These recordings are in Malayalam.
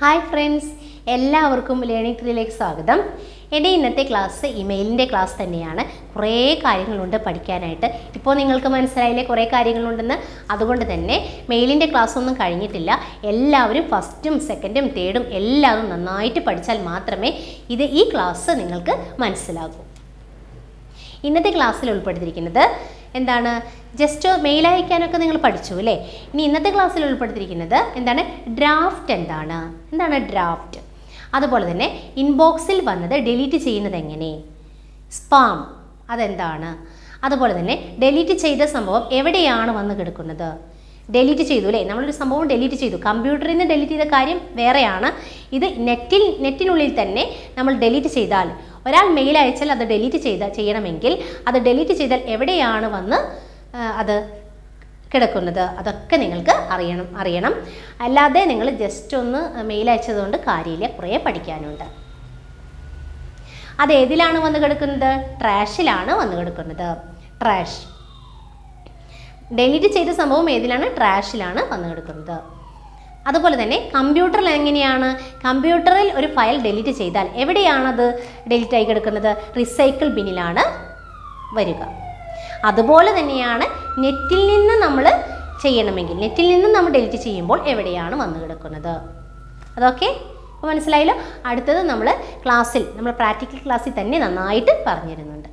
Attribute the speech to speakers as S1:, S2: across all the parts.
S1: ഹായ് ഫ്രണ്ട്സ്, എല്ലാവർക്കും ലേണിംഗ് ട്രീയിലേക്ക് സ്വാഗതം. എൻ്റെ ഇന്നത്തെ ക്ലാസ് ഇമെയിലിൻ്റെ ക്ലാസ് തന്നെയാണ്. കുറേ കാര്യങ്ങളുണ്ട് പഠിക്കാനായിട്ട്. ഇപ്പോൾ നിങ്ങൾക്ക് മനസ്സിലായില്ലേ കുറേ കാര്യങ്ങളുണ്ടെന്ന്. അതുകൊണ്ട് തന്നെ മെയിലിൻ്റെ ക്ലാസ് ഒന്നും കഴിഞ്ഞിട്ടില്ല. എല്ലാവരും ഫസ്റ്റും സെക്കൻഡും തേർഡും എല്ലാവരും നന്നായിട്ട് പഠിച്ചാൽ മാത്രമേ ഈ ക്ലാസ് നിങ്ങൾക്ക് മനസ്സിലാകൂ. ഇന്നത്തെ ക്ലാസ്സിൽ ഉൾപ്പെടുത്തിയിരിക്കുന്നത് എന്താണ്? ജസ്റ്റ് മെയിൽ അയക്കാനൊക്കെ നിങ്ങൾ പഠിച്ചു അല്ലേ? ഇനി ഇന്നത്തെ ക്ലാസ്സിൽ ഉൾപ്പെടുത്തിയിരിക്കുന്നത് എന്താണ്? ഡ്രാഫ്റ്റ് എന്താണ് ഡ്രാഫ്റ്റ്. അതുപോലെ തന്നെ ഇൻബോക്സിൽ വന്നത് ഡിലീറ്റ് ചെയ്യുന്നത് എങ്ങനെ, സ്പാം അതെന്താണ്, അതുപോലെ തന്നെ ഡിലീറ്റ് ചെയ്ത സംഭവം എവിടെയാണ് വന്ന് കിടക്കുന്നത്. ഡിലീറ്റ് ചെയ്തു അല്ലേ, നമ്മളൊരു സംഭവം ഡിലീറ്റ് ചെയ്തു, കമ്പ്യൂട്ടറിൽ നിന്ന് ഡിലീറ്റ് ചെയ്ത കാര്യം വേറെയാണ്. ഇത് നെറ്റിനുള്ളിൽ തന്നെ നമ്മൾ ഡിലീറ്റ് ചെയ്താൽ, ഒരാൾ മെയിൽ അയച്ചാൽ അത് ഡിലീറ്റ് ചെയ്യണമെങ്കിൽ അത് ഡിലീറ്റ് ചെയ്താൽ എവിടെയാണ് വന്ന് അത് കിടക്കുന്നത്, അതൊക്കെ നിങ്ങൾക്ക് അറിയണം. അല്ലാതെ നിങ്ങൾ ജസ്റ്റ് ഒന്ന് മെയിൽ അയച്ചതുകൊണ്ട് കാര്യമില്ല, കുറേ പഠിക്കാനുണ്ട്. അത് ഏതിലാണ് വന്ന് കിടക്കുന്നത്? ട്രാഷിലാണ് വന്ന് കിടക്കുന്നത്. ട്രാഷ്. ഡിലീറ്റ് ചെയ്ത സംഭവം ഏതിലാണ്? ട്രാഷിലാണ് വന്ന് കിടക്കുന്നത്. അതുപോലെ തന്നെ കമ്പ്യൂട്ടറിൽ എങ്ങനെയാണ്? കമ്പ്യൂട്ടറിൽ ഒരു ഫയൽ ഡിലീറ്റ് ചെയ്താൽ എവിടെയാണത് ഡിലീറ്റ് ആയി കിടക്കുന്നത്? റീസൈക്കിൾ ബിന്നിലാണ് വരിക. അതുപോലെ തന്നെയാണ് നെറ്റിൽ നിന്ന് നമ്മൾ ചെയ്യണമെങ്കിൽ, നെറ്റിൽ നിന്ന് നമ്മൾ ഡിലീറ്റ് ചെയ്യുമ്പോൾ എവിടെയാണ് വന്ന് കിടക്കുന്നത്. അതൊക്കെ അപ്പോൾ മനസ്സിലായല്ലോ. അടുത്തത് നമ്മൾ പ്രാക്ടിക്കൽ ക്ലാസ്സിൽ തന്നെ നന്നായിട്ട് പറഞ്ഞിരുന്നുണ്ട്.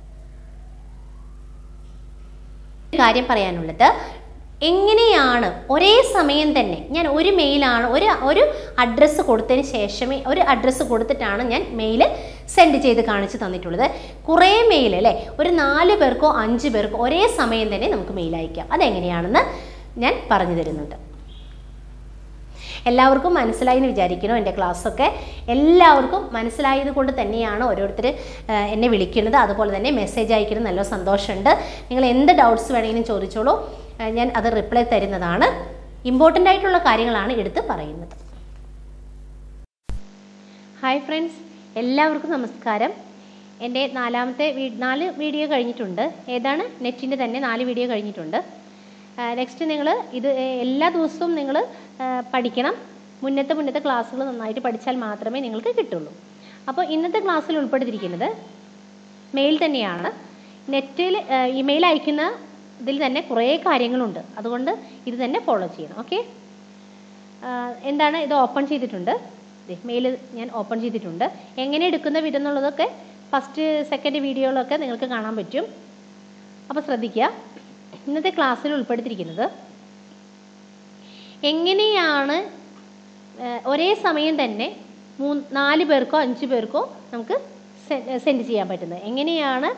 S1: കാര്യം പറയാനുള്ളത്, എങ്ങനെയാണ് ഒരേ സമയം തന്നെ ഞാൻ ഒരു മെയിലാണ് ഒരു അഡ്രസ്സ് കൊടുത്തതിന് ശേഷമേ, ഒരു അഡ്രസ്സ് കൊടുത്തിട്ടാണ് ഞാൻ മെയിൽ സെൻഡ് ചെയ്ത് കാണിച്ച് തന്നിട്ടുള്ളത്. കുറേ മെയിൽ അല്ലേ, ഒരു 4 പേർക്കോ 5 പേർക്കോ ഒരേ സമയം തന്നെ നമുക്ക് മെയിൽ അയക്കാം. അതെങ്ങനെയാണെന്ന് ഞാൻ പറഞ്ഞു തരുന്നുണ്ട്. എല്ലാവർക്കും മനസ്സിലായി എന്ന് വിചാരിക്കുന്നു. എൻ്റെ ക്ലാസ്സൊക്കെ എല്ലാവർക്കും മനസ്സിലായത് കൊണ്ട് തന്നെയാണ് ഓരോരുത്തർ എന്നെ വിളിക്കുന്നത്, അതുപോലെ തന്നെ മെസ്സേജ് അയക്കുന്നത്. നല്ല സന്തോഷമുണ്ട്. നിങ്ങൾ എന്ത് ഡൗട്ട്സ് വേണമെങ്കിലും ചോദിച്ചോളൂ, ഞാൻ അത് റിപ്ലൈ തരുന്നതാണ്. ഇമ്പോർട്ടൻ്റ് ആയിട്ടുള്ള കാര്യങ്ങളാണ് എടുത്ത് പറയുന്നത്. ഹായ് ഫ്രണ്ട്സ്, എല്ലാവർക്കും നമസ്കാരം. എൻ്റെ 4 വീഡിയോ കഴിഞ്ഞിട്ടുണ്ട്. ഏതാണ്? നെറ്റിൻ്റെ തന്നെ 4 വീഡിയോ കഴിഞ്ഞിട്ടുണ്ട്. നെക്സ്റ്റ് നിങ്ങൾ ഇത് എല്ലാ ദിവസവും നിങ്ങൾ പഠിക്കണം. മുന്നത്തെ ക്ലാസ്സുകൾ നന്നായിട്ട് പഠിച്ചാൽ മാത്രമേ നിങ്ങൾക്ക് കിട്ടുള്ളൂ. അപ്പോൾ ഇന്നത്തെ ക്ലാസ്സിൽ ഉൾപ്പെടുത്തിയിരിക്കുന്നത് മെയിൽ തന്നെയാണ്. നെറ്റിൽ ഇമെയിൽ അയക്കുന്ന ഇതിൽ തന്നെ കുറേ കാര്യങ്ങളുണ്ട്. അതുകൊണ്ട് ഇത് തന്നെ ഫോളോ ചെയ്യണം. ഓക്കെ, എന്താണ് ഇത്? ഓപ്പൺ ചെയ്തിട്ടുണ്ട്. മെയിൽ ഞാൻ ഓപ്പൺ ചെയ്തിട്ടുണ്ട്. എങ്ങനെ എടുക്കുന്ന വിധം എന്നുള്ളതൊക്കെ ഫസ്റ്റ് സെക്കൻഡ് വീഡിയോകളൊക്കെ നിങ്ങൾക്ക് കാണാൻ പറ്റും. അപ്പോൾ ശ്രദ്ധിക്കുക. ഇന്നത്തെ ക്ലാസ്സിൽ ഉൾപ്പെടുത്തിയിരിക്കുന്നത് എങ്ങനെയാണ് ഒരേ സമയം തന്നെ 4 പേർക്കോ 5 പേർക്കോ നമുക്ക് സെൻഡ് ചെയ്യാൻ പറ്റുന്നത്. എങ്ങനെയാണ്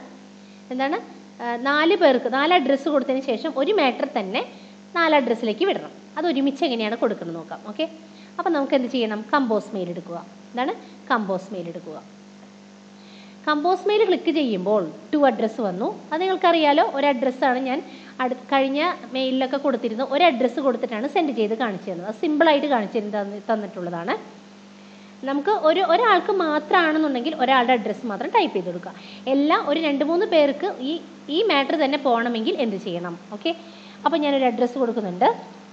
S1: 4 പേർക്ക് 4 അഡ്രസ്സ് കൊടുത്തതിന് ശേഷം ഒരു മാറ്റർ തന്നെ 4 അഡ്രസ്സിലേക്ക് വിടണം. അത് ഒരുമിച്ച് എങ്ങനെയാണ് കൊടുക്കുന്നത് നോക്കാം. ഓക്കെ, അപ്പം നമുക്ക് എന്ത് ചെയ്യണം? കമ്പോസ് മെയിൽ എടുക്കുക. കമ്പോസ് മെയിൽ എടുക്കുക. കമ്പോസ് മെയിൽ ക്ലിക്ക് ചെയ്യുമ്പോൾ 2 അഡ്രസ്സ് വന്നു. അത് നിങ്ങൾക്കറിയാലോ. ഒരു അഡ്രസ്സാണ് ഞാൻ കഴിഞ്ഞ മെയിലിലൊക്കെ കൊടുത്തിരുന്നത്. ഒരു അഡ്രസ്സ് കൊടുത്തിട്ടാണ് സെൻഡ് ചെയ്ത് കാണിച്ചു തരുന്നത്. അത് സിമ്പിളായിട്ട് തന്നിട്ടുള്ളതാണ്. നമുക്ക് ഒരാൾക്ക് മാത്രമാണെന്നുണ്ടെങ്കിൽ ഒരാളുടെ അഡ്രസ്സ് മാത്രം ടൈപ്പ് ചെയ്ത് കൊടുക്കുക. എല്ലാം ഒരു 2-3 പേർക്ക് ഈ മാറ്റർ തന്നെ പോകണമെങ്കിൽ എന്ത് ചെയ്യണം? ഓക്കെ, അപ്പോൾ ഞാനൊരു അഡ്രസ്സ് കൊടുക്കുന്നുണ്ട്.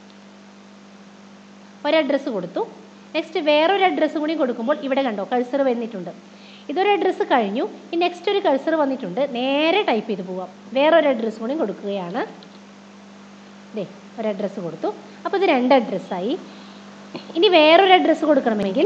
S1: ഒരഡ്രസ്സ് കൊടുത്തു. നെക്സ്റ്റ് വേറൊരു അഡ്രസ്സ് കൂടി കൊടുക്കുമ്പോൾ ഇവിടെ കണ്ടോ കഴ്സർ വന്നിട്ടുണ്ട്. ഇതൊരു അഡ്രസ്സ് കഴിഞ്ഞു. ഈ നെക്സ്റ്റ് ഒരു കഴ്സർ വന്നിട്ടുണ്ട്. നേരെ ടൈപ്പ് ചെയ്ത് പോവാം. വേറൊരു അഡ്രസ്സ് കൂടി കൊടുക്കുകയാണ്. ഒരു അഡ്രസ്സ് കൊടുത്തു. അപ്പോൾ ഇത് 2 അഡ്രസ്സായി. ഇനി വേറൊരു അഡ്രസ്സ് കൊടുക്കണമെങ്കിൽ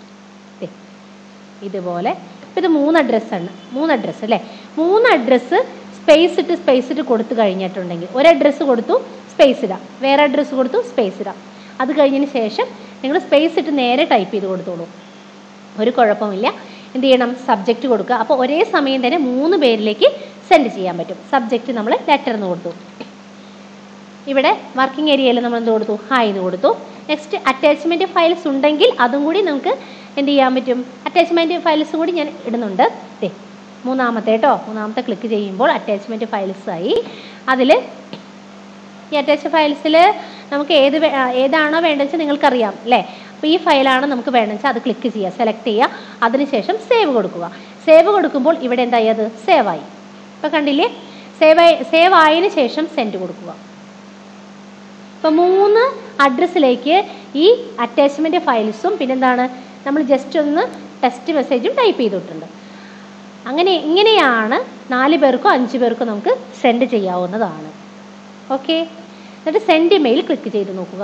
S1: ഇതുപോലെ. ഇപ്പോൾ ഇത് 3 അഡ്രസ്സാണ്. 3 അഡ്രസ്സ് അല്ലേ? 3 അഡ്രസ്സ് സ്പേസ് ഇട്ട് കൊടുത്തു കഴിഞ്ഞിട്ടുണ്ടെങ്കിൽ ഒരു അഡ്രസ്സ് കൊടുത്തു, സ്പേസ് ഇടാം. വേറെ അഡ്രസ്സ് കൊടുത്തു, സ്പേസ് ഇടാം. അത് കഴിഞ്ഞതിന് ശേഷം നിങ്ങൾ സ്പേസ് ഇട്ട് നേരെ ടൈപ്പ് ചെയ്ത് കൊടുത്തോളൂ. ഒരു കുഴപ്പമില്ല. എന്ത് ചെയ്യണം? സബ്ജക്റ്റ് കൊടുക്കുക. അപ്പോൾ ഒരേ സമയം തന്നെ 3 പേരിലേക്ക് സെൻഡ് ചെയ്യാൻ പറ്റും. സബ്ജക്റ്റ് നമ്മൾ ലെറ്റർ എന്ന് കൊടുത്തു. ഇവിടെ വർക്കിംഗ് ഏരിയയിൽ നമ്മൾ എന്ത് കൊടുത്തു? ഹായ് എന്ന് കൊടുത്തു. നെക്സ്റ്റ് അറ്റാച്ച്മെൻറ്റ് ഫയൽസ് ഉണ്ടെങ്കിൽ അതും കൂടി നമുക്ക് എന്ത് ചെയ്യാൻ പറ്റും? അറ്റാച്ച്മെൻറ്റ് ഫയൽസും കൂടി ഞാൻ ഇടുന്നുണ്ട്. മൂന്നാമത്തെ ക്ലിക്ക് ചെയ്യുമ്പോൾ അറ്റാച്ച്മെൻറ്റ് ഫയൽസായി. അതിൽ ഈ അറ്റാച്ച് ഫയൽസിൽ നമുക്ക് ഏതാണോ വേണ്ടതെന്ന് വെച്ചാൽ നിങ്ങൾക്കറിയാം അല്ലേ? അപ്പോൾ ഈ ഫയലാണ് നമുക്ക് വേണമെന്ന് വെച്ചാൽ അത് ക്ലിക്ക് ചെയ്യുക, സെലക്ട് ചെയ്യുക. അതിനുശേഷം സേവ് കൊടുക്കുക. സേവ് കൊടുക്കുമ്പോൾ ഇവിടെ എന്തായി? അത് സേവായി. ഇപ്പോൾ കണ്ടില്ലേ? സേവ് ആയതിനു ശേഷം സെൻഡ് കൊടുക്കുക. ഇപ്പോൾ 3 അഡ്രസ്സിലേക്ക് ഈ അറ്റാച്ച്മെൻറ്റ് ഫയൽസും പിന്നെന്താണ് നമ്മൾ ജസ്റ്റ് ഒന്ന് ടെക്സ്റ്റ് മെസ്സേജും ടൈപ്പ് ചെയ്തിട്ടുണ്ട്. ഇങ്ങനെയാണ് 4 പേർക്കോ 5 പേർക്കോ നമുക്ക് സെൻഡ് ചെയ്യാവുന്നതാണ്. ഓക്കെ, എന്നിട്ട് സെൻഡ് മെയിൽ ക്ലിക്ക് ചെയ്ത് നോക്കുക.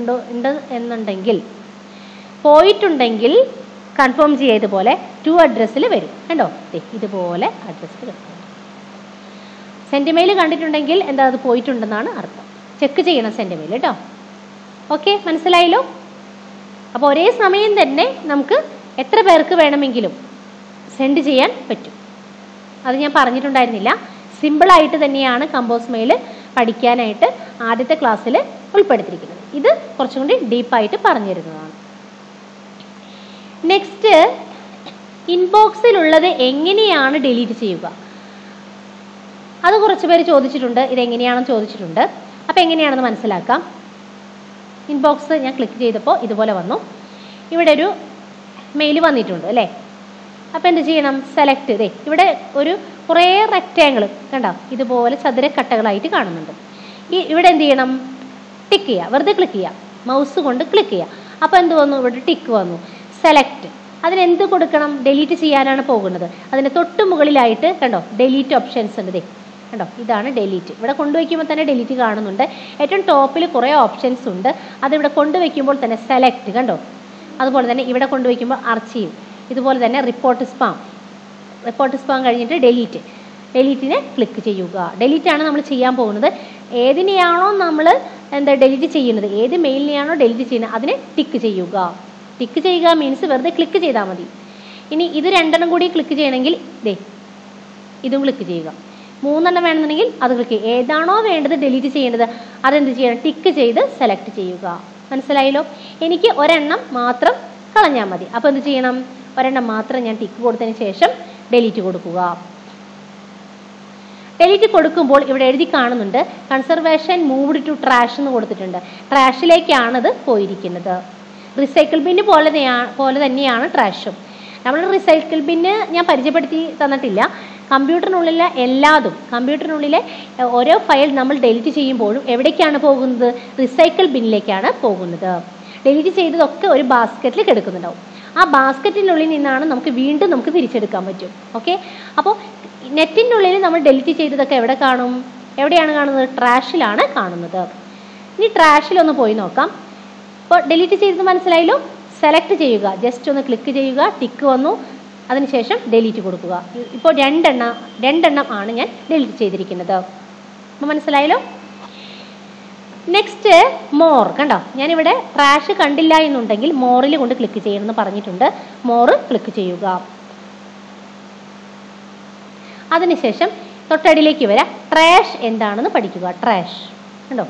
S1: പോയിട്ടുണ്ടെങ്കിൽ കൺഫേം ചെയ്തതുപോലെ ടു അഡ്രസ്സിൽ വരും. കണ്ടോ, ഇതുപോലെ അഡ്രസ്സിൽ കിട്ടും. സെൻഡ് മെയിൽ കണ്ടിട്ടുണ്ടെങ്കിൽ എന്താ അത് പോയിട്ടുണ്ടെന്നാണ് അർത്ഥം. ചെക്ക് ചെയ്യണം സെൻഡ് മെയിൽ കേട്ടോ. ഓക്കെ, മനസ്സിലായല്ലോ. അപ്പോൾ ഒരേ സമയം തന്നെ നമുക്ക് എത്ര പേർക്ക് വേണമെങ്കിലും സെൻഡ് ചെയ്യാൻ പറ്റും. അത് ഞാൻ പറഞ്ഞിട്ടുണ്ടായിരുന്നില്ല. സിമ്പിളായിട്ട് തന്നെയാണ് കമ്പോസ് മെയിൽ പഠിക്കാനായിട്ട് ആദ്യത്തെ ക്ലാസ്സിൽ ഉൾപ്പെടുത്തിയിരിക്കുന്നത്. ഇത് കുറച്ചും കൂടി ഡീപ്പായിട്ട് പറഞ്ഞു തരുന്നതാണ്. നെക്സ്റ്റ്, ഇൻബോക്സിലുള്ളത് എങ്ങനെയാണ് ഡിലീറ്റ് ചെയ്യുക? അത് കുറച്ച് പേര് ചോദിച്ചിട്ടുണ്ട്. ഇതെങ്ങനെയാണെന്ന് ചോദിച്ചിട്ടുണ്ട്. അപ്പോൾ എങ്ങനെയാണെന്ന് മനസ്സിലാക്കാം. ഇൻബോക്സ് ഞാൻ ക്ലിക്ക് ചെയ്തപ്പോൾ ഇതുപോലെ വന്നു. ഇവിടെ ഒരു മെയിൽ വന്നിട്ടുണ്ട് അല്ലേ. അപ്പോൾ എന്ത് ചെയ്യണം? സെലക്ട്. ഇവിടെ കുറേ റെക്റ്റാങ്കിൾ കണ്ടോ, ഇതുപോലെ ചതുരക്കട്ടകളായിട്ട് കാണുന്നുണ്ട്. ഇവിടെ എന്ത് ചെയ്യണം? ടിക്ക് ചെയ്യുക. വെറുതെ ക്ലിക്ക് ചെയ്യുക, മൗസ് കൊണ്ട് ക്ലിക്ക് ചെയ്യുക. അപ്പോൾ എന്ത് വന്നു? ഇവിടെ ടിക്ക് വന്നു. സെലക്ട്. അതിനെന്ത് കൊടുക്കണം? ഡിലീറ്റ് ചെയ്യാനാണ് പോകുന്നത്. അതിന് തൊട്ട് മുകളിലായിട്ട് കണ്ടോ ഡിലീറ്റ് ഓപ്ഷൻസ് ഉണ്ട്. കണ്ടോ, ഇതാണ് ഡിലീറ്റ്. ഇവിടെ കൊണ്ടുവയ്ക്കുമ്പോൾ തന്നെ ഡിലീറ്റ് കാണുന്നുണ്ട്. ഏറ്റവും ടോപ്പിൽ കുറേ ഓപ്ഷൻസ് ഉണ്ട്. അതിവിടെ കൊണ്ടുവയ്ക്കുമ്പോൾ തന്നെ സെലക്ട് കണ്ടോ. അതുപോലെ തന്നെ ഇവിടെ കൊണ്ടുവയ്ക്കുമ്പോൾ അർച്ചീവ്. ഇതുപോലെ തന്നെ റിപ്പോർട്ട് സ്പാം കഴിഞ്ഞിട്ട് ഡിലീറ്റിനെ ക്ലിക്ക് ചെയ്യുക. ഡിലീറ്റാണ് നമ്മൾ ചെയ്യാൻ പോകുന്നത്. ഏതിനെയാണോ നമ്മൾ ഡിലീറ്റ് ചെയ്യുന്നത്, ഏത് മെയിലിനെയാണോ ഡിലീറ്റ് ചെയ്യുന്നത് അതിനെ ടിക്ക് ചെയ്യുക. ടിക്ക് ചെയ്യുക മീൻസ് വെറുതെ ക്ലിക്ക് ചെയ്താൽ മതി. ഇനി ഇത് 2 കൂടി ക്ലിക്ക് ചെയ്യണമെങ്കിൽ ഇതും ക്ലിക്ക് ചെയ്യുക. 3 വേണമെന്നുണ്ടെങ്കിൽ അത് ക്ലിക്ക് ചെയ്യുക. ഏതാണോ വേണ്ടത് ഡിലീറ്റ് ചെയ്യേണ്ടത് അതെന്ത് ചെയ്യണം? ടിക്ക് ചെയ്ത് സെലക്ട് ചെയ്യുക. മനസ്സിലായല്ലോ. എനിക്ക് 1 മാത്രം കളഞ്ഞാൽ മതി. അപ്പോൾ എന്ത് ചെയ്യണം? 1 മാത്രം ഞാൻ ടിക്ക് കൊടുത്തതിന് ശേഷം ഡിലീറ്റ് കൊടുക്കുക. ഡിലീറ്റ് കൊടുക്കുമ്പോൾ ഇവിടെ എഴുതി കാണുന്നുണ്ട് കൺസർവേഷൻ മൂവ്ഡ് ടു ട്രാഷ് എന്ന് കൊടുത്തിട്ടുണ്ട്. ട്രാഷിലേക്കാണത് പോയിരിക്കുന്നത്. റിസൈക്കിൾ ബിന്ന് പോലെ തന്നെയാണ് ട്രാഷും. നമ്മൾ റിസൈക്കിൾ ബിന്ന് ഞാൻ പരിചയപ്പെടുത്തി തന്നിട്ടില്ല. കമ്പ്യൂട്ടറിനുള്ളിലെ ഓരോ ഫയൽ നമ്മൾ ഡിലീറ്റ് ചെയ്യുമ്പോഴും എവിടേക്കാണ് പോകുന്നത്? റിസൈക്കിൾ ബിന്നിലേക്കാണ് പോകുന്നത്. ഡിലീറ്റ് ചെയ്തതൊക്കെ ഒരു ബാസ്ക്കറ്റിൽ കിടക്കുന്നുണ്ടാവും. ആ ബാസ്ക്കറ്റിനുള്ളിൽ നിന്നാണ് നമുക്ക് തിരിച്ചെടുക്കാൻ പറ്റും. ഓക്കെ, അപ്പോൾ നെറ്റിനുള്ളിൽ നമ്മൾ ഡിലീറ്റ് ചെയ്തതൊക്കെ എവിടെയാണ് കാണുന്നത്? ട്രാഷിലാണ് കാണുന്നത്. ഇനി ട്രാഷിലൊന്ന് പോയി നോക്കാം. അപ്പോൾ ഡിലീറ്റ് ചെയ്തത് മനസ്സിലായല്ലോ. സെലക്ട് ചെയ്യുക, ജസ്റ്റ് ഒന്ന് ക്ലിക്ക് ചെയ്യുക, ടിക്ക് വന്നു, അതിനുശേഷം ഡിലീറ്റ് കൊടുക്കുക. ഇപ്പോൾ 2 ആണ് ഞാൻ ഡിലീറ്റ് ചെയ്തിരിക്കുന്നത്. അപ്പോൾ മനസ്സിലായല്ലോ. Next, more. കണ്ടോ, ഞാനിവിടെ ട്രാഷ് കണ്ടില്ല എന്നുണ്ടെങ്കിൽ മോറിൽ കൊണ്ട് ക്ലിക്ക് ചെയ്യണമെന്ന് പറഞ്ഞിട്ടുണ്ട്. മോറ് ക്ലിക്ക് ചെയ്യുക. അതിനുശേഷം തൊട്ടടിയിലേക്ക് വരാം. ട്രാഷ് എന്താണെന്ന് പഠിക്കുക. ട്രാഷ് കണ്ടോ,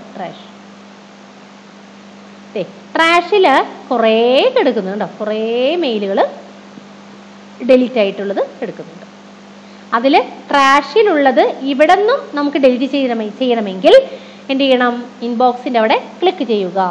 S1: ട്രാഷിൽ കുറേ കിടക്കുന്നുണ്ട് കേട്ടോ. കുറേ മെയിലുകൾ ഡിലീറ്റ് ആയിട്ടുള്ളത് എടുക്കുന്നുണ്ട്. അതിൽ ട്രാഷിലുള്ളത് ഇവിടെ നിന്നും നമുക്ക് ഡിലീറ്റ് ചെയ്യണമെങ്കിൽ എന്ത് ചെയ്യണം? ഇൻബോക്സിൻ്റെ അവിടെ ക്ലിക്ക് ചെയ്യുക.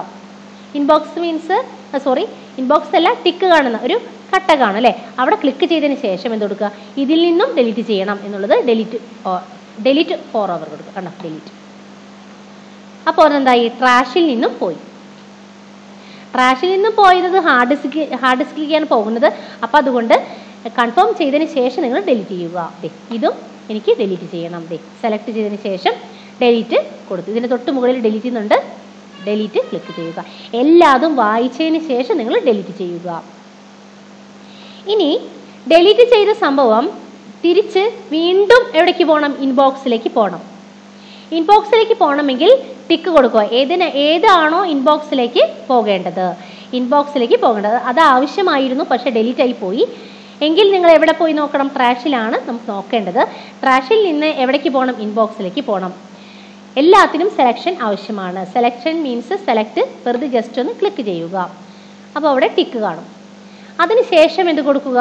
S1: ഇൻബോക്സ് അല്ല, ടിക്ക് കാണുന്ന ഒരു കട്ട കാണും അല്ലേ, അവിടെ ക്ലിക്ക് ചെയ്തതിന് ശേഷം എന്ത് കൊടുക്കുക? ഇതിൽ നിന്നും ഡിലീറ്റ് ചെയ്യണം എന്നുള്ളത് ഡിലീറ്റ് ഫോർ അവർ കൊടുക്കുക. കണ്ടോ, ഡിലീറ്റ്. അപ്പോൾ അതെന്തായി? ട്രാഷിൽ നിന്നും പോയി. ട്രാഷിൽ നിന്നും പോയത് ഹാർഡ് ഡിസ്കിലേക്കാണ് പോകുന്നത്. അപ്പോൾ അതുകൊണ്ട് കൺഫേം ചെയ്തതിന് ശേഷം നിങ്ങൾ ഡിലീറ്റ് ചെയ്യുക. ഇതും എനിക്ക് ഡിലീറ്റ് ചെയ്യണം. സെലക്ട് ചെയ്തതിന് ശേഷം ഡിലീറ്റ് കൊടുത്തു. ഇതിന് തൊട്ട് മുകളിൽ ഡിലീറ്റ് ചെയ്യുന്നുണ്ട്. ഡിലീറ്റ് ക്ലിക്ക് ചെയ്യുക. എല്ലാതും വായിച്ചതിന് ശേഷം നിങ്ങൾ ഡിലീറ്റ് ചെയ്യുക. ഇനി ഡിലീറ്റ് ചെയ്ത സംഭവം തിരിച്ച് വീണ്ടും എവിടേക്ക് പോകണം? ഇൻബോക്സിലേക്ക് പോകണം. ഇൻബോക്സിലേക്ക് പോകണമെങ്കിൽ ടിക്ക് കൊടുക്കുക. ഏതാണോ ഇൻബോക്സിലേക്ക് പോകേണ്ടത് അത് ആവശ്യമായിരുന്നു, പക്ഷേ ഡിലീറ്റ് ആയി പോയി എങ്കിൽ നിങ്ങൾ എവിടെ പോയി നോക്കണം? ട്രാഷിലാണ് നമുക്ക് നോക്കേണ്ടത്. ട്രാഷിൽ നിന്ന് എവിടേക്ക് പോകണം? ഇൻബോക്സിലേക്ക് പോകണം. എല്ലാത്തിനും സെലക്ഷൻ ആവശ്യമാണ്. സെലക്ഷൻ മീൻസ് സെലക്ട്, വെറുതെ ജസ്റ്റ് ഒന്ന് ക്ലിക്ക് ചെയ്യുക. അപ്പോൾ അവിടെ ടിക്ക് കാണും. അതിനുശേഷം എന്ത് കൊടുക്കുക?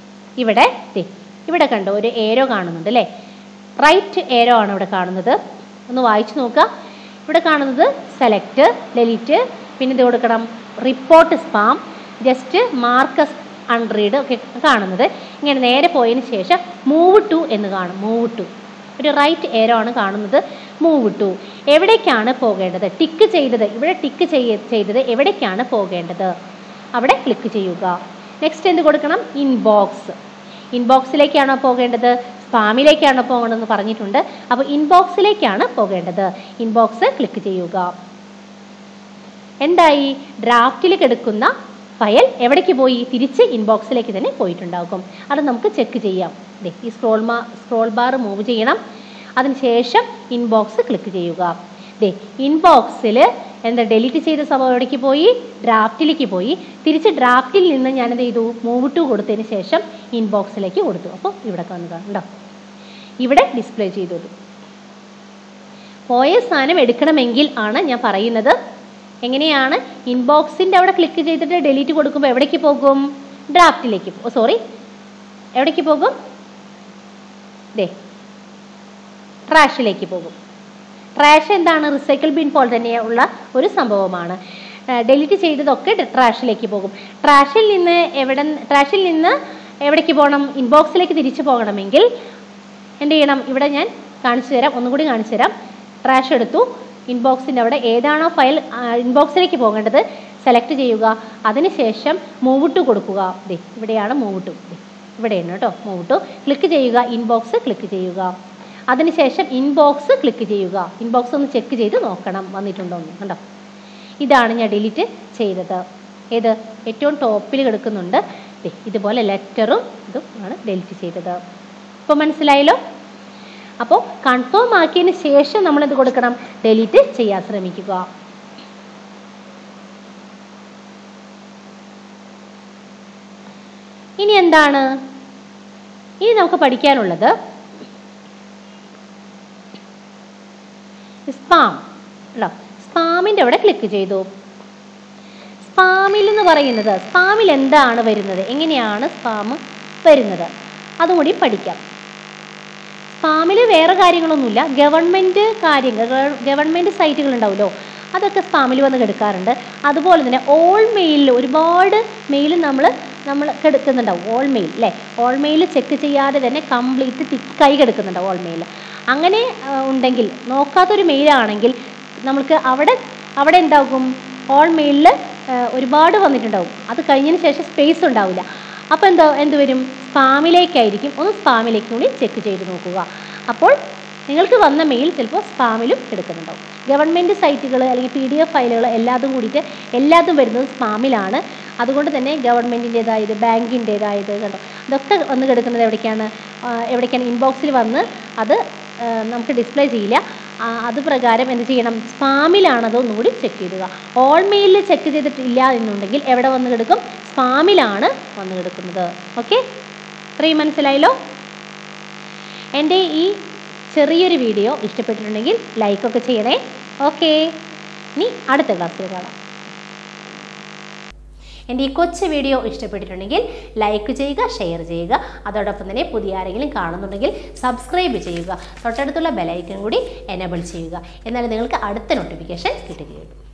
S1: ഇവിടെ കണ്ടോ ഒരു ഏരോ കാണുന്നുണ്ട് അല്ലേ? റൈറ്റ് ഏരോ ആണ് ഇവിടെ കാണുന്നത്. ഒന്ന് വായിച്ചു നോക്കുക. ഇവിടെ കാണുന്നത് സെലക്ട്, ഡിലീറ്റ്, പിന്നെ ഇത് കൊടുക്കണം report spam, just mark as unread ഒക്കെ കാണുന്നത്. ഇങ്ങനെ നേരെ പോയതിന് ശേഷം മൂവ് ടു എന്ന് കാണും. മൂവ് ടു ഒരു റൈറ്റ് ഏരോ ആണ് കാണുന്നത്. മൂവ് ടു, എവിടേക്കാണ് പോകേണ്ടത്, ടിക്ക് ചെയ്തത്, ഇവിടെ ടിക്ക് ചെയ്തത് എവിടേക്കാണ് പോകേണ്ടത് അവിടെ ക്ലിക്ക് ചെയ്യുക. നെക്സ്റ്റ് എന്ത് കൊടുക്കണം? ഇൻബോക്സ്. ഇൻബോക്സിലേക്കാണോ പോകേണ്ടത്, സ്പാമിലേക്കാണോ പോകേണ്ടതെന്ന് പറഞ്ഞിട്ടുണ്ട്. അപ്പോൾ ഇൻബോക്സിലേക്കാണ് പോകേണ്ടത്. ഇൻബോക്സ് ക്ലിക്ക് ചെയ്യുക. എന്തായി? ഡ്രാഫ്റ്റിൽ കിടക്കുന്ന ഫയൽ എവിടേക്ക് പോയി? തിരിച്ച് ഇൻബോക്സിലേക്ക് തന്നെ പോയിട്ടുണ്ടാകും. അത് നമുക്ക് ചെക്ക് ചെയ്യാം. ഈ സ്ക്രോൾ ബാർ മൂവ് ചെയ്യണം. അതിനുശേഷം ഇൻബോക്സ് ക്ലിക്ക് ചെയ്യുക. ഇൻബോക്സിൽ എന്താ ഡിലീറ്റ് ചെയ്ത സംഭവം എവിടേക്ക് പോയി? ഡ്രാഫ്റ്റിലേക്ക് പോയി. തിരിച്ച് ഡ്രാഫ്റ്റിൽ നിന്ന് ഞാനെന്ത് ചെയ്തു? മൂവ് ടു കൊടുത്തതിന് ശേഷം ഇൻബോക്സിലേക്ക് കൊടുത്തു. അപ്പോൾ ഇവിടെ കാണുന്നുണ്ടോ, ഇവിടെ ഡിസ്പ്ലേ ചെയ്തു. പോയ സാധനം എടുക്കണമെങ്കിൽ ആണ് ഞാൻ പറയുന്നത്. എങ്ങനെയാണ്? ഇൻബോക്സിൻ്റെ അവിടെ ക്ലിക്ക് ചെയ്തിട്ട് ഡിലീറ്റ് കൊടുക്കുമ്പോൾ എവിടേക്ക് പോകും? ഡ്രാഫ്റ്റിലേക്ക്. എവിടേക്ക് പോകും? ട്രാഷിലേക്ക് പോകും. ട്രാഷ് എന്താണ്? റിസൈക്കിൾ ബിൻ പോലെ തന്നെയുള്ള ഒരു സംഭവമാണ്. ഡിലീറ്റ് ചെയ്തതൊക്കെ ട്രാഷിലേക്ക് പോകും. ട്രാഷിൽ നിന്ന് എവിടേക്ക് പോകണം? ഇൻബോക്സിലേക്ക് തിരിച്ചു പോകണമെങ്കിൽ എന്ത് ചെയ്യണം? ഇവിടെ ഞാൻ കാണിച്ചു തരാം, ഒന്നുകൂടി കാണിച്ചു തരാം. ട്രാഷ് എടുത്തു. ഇൻബോക്സിൻ്റെ അവിടെ ഏതാണോ ഫയൽ ഇൻബോക്സിലേക്ക് പോകേണ്ടത് സെലക്ട് ചെയ്യുക. അതിനുശേഷം മൂവ് ടു കൊടുക്കുക. ഇവിടെയാണ് മൂവ് ടു, ഇവിടെയാണ് കേട്ടോ മൂവ് ടു. ക്ലിക്ക് ചെയ്യുക. ഇൻബോക്സ് ക്ലിക്ക് ചെയ്യുക. അതിനുശേഷം ഇൻബോക്സ് ക്ലിക്ക് ചെയ്യുക. ഇൻബോക്സ് ഒന്ന് ചെക്ക് ചെയ്ത് നോക്കണം വന്നിട്ടുണ്ടോ എന്ന്. കണ്ടോ, ഇതാണ് ഞാൻ ഡിലീറ്റ് ചെയ്തത്. ഏത്? ഏറ്റവും ടോപ്പിൽ കിടക്കുന്നുണ്ട്. ഇതുപോലെ ലെറ്ററും ഇതും ആണ് ഡിലീറ്റ് ചെയ്തത്. ഇപ്പോൾ മനസ്സിലായല്ലോ? അപ്പോൾ കൺഫേം ആക്കിയതിന് ശേഷം നമ്മൾ എന്ത് കൊടുക്കണം? ഡിലീറ്റ് ചെയ്യാൻ ശ്രമിക്കുക. ഇനി എന്താണ്? ഇനി നമുക്ക് പഠിക്കാനുള്ളത് സ്പാം. സ്പാമിൻ്റെ അവിടെ ക്ലിക്ക് ചെയ്തു. സ്പാമിൽ എന്ന് പറയുന്നത്, സ്പാമിൽ എന്താണ് വരുന്നത്, എങ്ങനെയാണ് സ്പാം വരുന്നത് അതുകൂടി പഠിക്കാം. സ്പാമിൽ വേറെ കാര്യങ്ങളൊന്നുമില്ല. ഗവൺമെൻറ് സൈറ്റുകൾ ഉണ്ടാവുമല്ലോ, അതൊക്കെ സ്പാമിൽ വന്ന് കിടക്കാറുണ്ട്. അതുപോലെ തന്നെ ഓൾ മെയിലിൽ ഒരുപാട് മെയിൽ നമ്മൾ കിടക്കുന്നുണ്ടാവും. ഓൾ മെയിൽ അല്ലേ, ഓൾ മെയിൽ ചെക്ക് ചെയ്യാതെ തന്നെ കംപ്ലീറ്റ് തിക്കായി കിടക്കുന്നുണ്ടാവും ഓൾ മെയിൽ. അങ്ങനെ ഉണ്ടെങ്കിൽ, നോക്കാത്തൊരു മെയിലാണെങ്കിൽ നമുക്ക് അവിടെ എന്താകും? ഓൾ മെയിലിൽ ഒരുപാട് വന്നിട്ടുണ്ടാവും. അത് കഴിഞ്ഞതിന് ശേഷം സ്പേസ് ഉണ്ടാവില്ല. അപ്പോൾ എന്ത് വരും? സ്പാമിലേക്കായിരിക്കും. ഒന്ന് സ്പാമിലേക്ക് കൂടി ചെക്ക് ചെയ്ത് നോക്കുക. അപ്പോൾ നിങ്ങൾക്ക് വന്ന മെയിൽ ചിലപ്പോൾ സ്പാമിലും കിടക്കുന്നുണ്ടാവും. ഗവൺമെൻറ് സൈറ്റുകൾ അല്ലെങ്കിൽ PDF ഫയലുകൾ എല്ലാതും വരുന്നത് സ്പാമിലാണ്. അതുകൊണ്ട് തന്നെ ഗവൺമെൻറ്റിൻ്റേതായത്, ബാങ്കിൻ്റേതായത് കണ്ടോ, ഇതൊക്കെ വന്ന് കിടക്കുന്നത് എവിടേക്കാണ്? ഇൻബോക്സിൽ വന്ന് അത് നമുക്ക് ഡിസ്പ്ലേ ചെയ്യില്ല. അത് പ്രകാരം എന്ത് ചെയ്യണം? സ്പാമിലാണതോ ഒന്നുകൂടി ചെക്ക് ചെയ്യുക. ഓൾ മെയിലിൽ ചെക്ക് ചെയ്തിട്ടില്ല എന്നുണ്ടെങ്കിൽ എവിടെ വന്ന് കിടക്കും? സ്പാമിലാണ് വന്ന് കിടക്കുന്നത്. ഓക്കെ, ഇത്രയും മനസ്സിലായല്ലോ? എൻ്റെ ഈ ചെറിയൊരു വീഡിയോ ഇഷ്ടപ്പെട്ടിട്ടുണ്ടെങ്കിൽ ലൈക്കൊക്കെ ചെയ്യണേ. ഓക്കെ, ഇനി അടുത്ത ക്ലാസ്സിൽ കാണാം. എൻ്റെ ഈ കൊച്ചു വീഡിയോ ഇഷ്ടപ്പെട്ടിട്ടുണ്ടെങ്കിൽ ലൈക്ക് ചെയ്യുക, ഷെയർ ചെയ്യുക. അതോടൊപ്പം തന്നെ പുതിയ ആരെങ്കിലും കാണുന്നുണ്ടെങ്കിൽ സബ്സ്ക്രൈബ് ചെയ്യുക. തൊട്ടടുത്തുള്ള ബെലൈക്കൺ കൂടി എനേബിൾ ചെയ്യുക. എന്നാലും നിങ്ങൾക്ക് അടുത്ത നോട്ടിഫിക്കേഷൻ കിട്ടുകയുള്ളൂ.